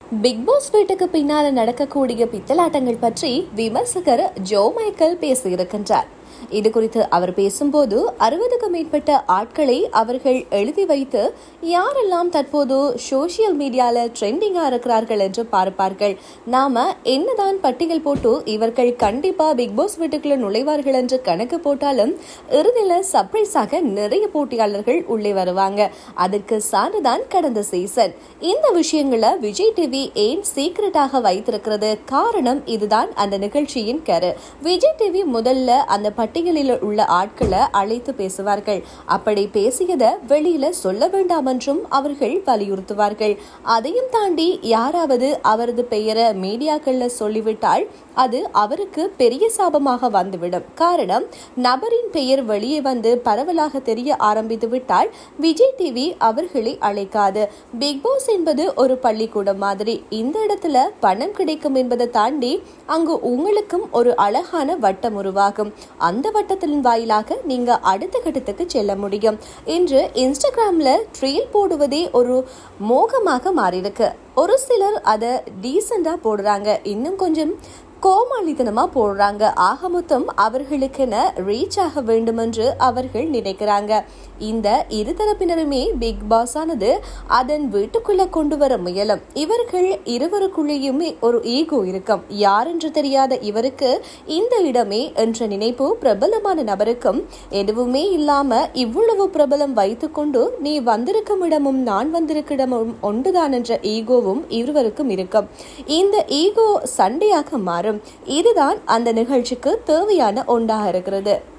Big pass வீட்டுக்கு பின்னால நடக்கக்கூடிய பித்தலாட்டங்கள் பற்றி விமர்சகர் ஜோ மைக்கேல் பேசியிருக்கின்றார். இது குறித்து அவர் பேசும்போது 60க்கும் மேற்பட்ட ஆட்களை அவர்கள் எழுதி வைத்து யாரெல்லாம் தற்போது சோசியல் மீடியால ட்ரெண்டிங்கா இருக்கிறார்கள் என்று பார்ப்பார்கள். நாம என்னதான் பட்டியல் போட்டு இவர்கள் கண்டிப்பா பிக் பாஸ் வீட்டுக்குள்ள நுழைவார்கள் என்று கணக்கு போட்டாலும் இறுதியில சர்ப்ரைஸாக நிறைய போட்டியாளர்கள் உள்ளே வருவாங்க. அதுக்கு சான்றுதான் கடந்த சீசன். இந்த விஷயங்களை விஜய் டிவி ஏன் சீக்ரெட்டாக வைத்திருக்கிறது? காரணம் இதுதான் அந்த நிகழ்ச்சியின் கரு. விஜய் டிவி முதல்ல அந்த பட்டியலில் உள்ள ஆட்களை அழைத்து பேசுவார்கள். அப்படி பேசியதை வெளியில சொல்ல வேண்டாம் என்றும் அவர்கள் வலியுறுத்துவார்கள். அதையும் தாண்டி யாராவது அவரது பெயரை மீடியாக்கள்ல சொல்லிவிட்டால் அது அவருக்கு பெரிய சாபமாக வந்துவிடும். காரணம், நபரின் பெயர் வெளியே வந்து பரவலாக தெரிய ஆரம்பித்து விட்டால் விஜய் டிவி அவர்களை அழைக்காது. பிக் பாஸ் என்பது ஒரு பள்ளிக்கூடம் மாதிரி. இந்த இடத்துல பணம் கிடைக்கும் என்பதை தாண்டி அங்கு உங்களுக்கும் ஒரு அழகான வட்டம் உருவாகும். அந்த வட்டத்தின் வாயிலாக நீங்க அடுத்த கட்டத்துக்கு செல்ல முடியும். இன்று இன்ஸ்டாகிராம்ல ட்ரீல் போடுவதே ஒரு மோகமாக மாறியிருக்கு. ஒரு சிலர் அதை டீசெண்டா போடுறாங்க, இன்னும் கொஞ்சம் கோமாளித்தனமா போடுறாங்க. ஆக மொத்தம் அவர்களுக்கென ரீச் ஆக வேண்டும் என்று அவர்கள் நினைக்கிறாங்க. இந்த இருதரப்பினருமே பிக் பாஸ் ஆனது அதன் வீட்டுக்குள்ள கொண்டு வர முயலும். இவர்கள் இருவருக்குள்ளேயுமே ஒரு ஈகோ இருக்கும். யார் என்று தெரியாத இவருக்கு இந்த இடமே என்ற நினைப்பு பிரபலமான நபருக்கும் எதுவுமே இல்லாம இவ்வளவு பிரபலம் வைத்துக்கொண்டு நீ வந்திருக்கும் இடமும் நான் வந்திருக்கும் இடமும் ஒன்றுதான் என்ற ஈகோவும் இருவருக்கும் இருக்கும். இந்த ஈகோ சண்டையாக மாறும். இதுதான் அந்த நிகழ்ச்சிக்கு தேவையான ஒன்றாக இருக்கிறது.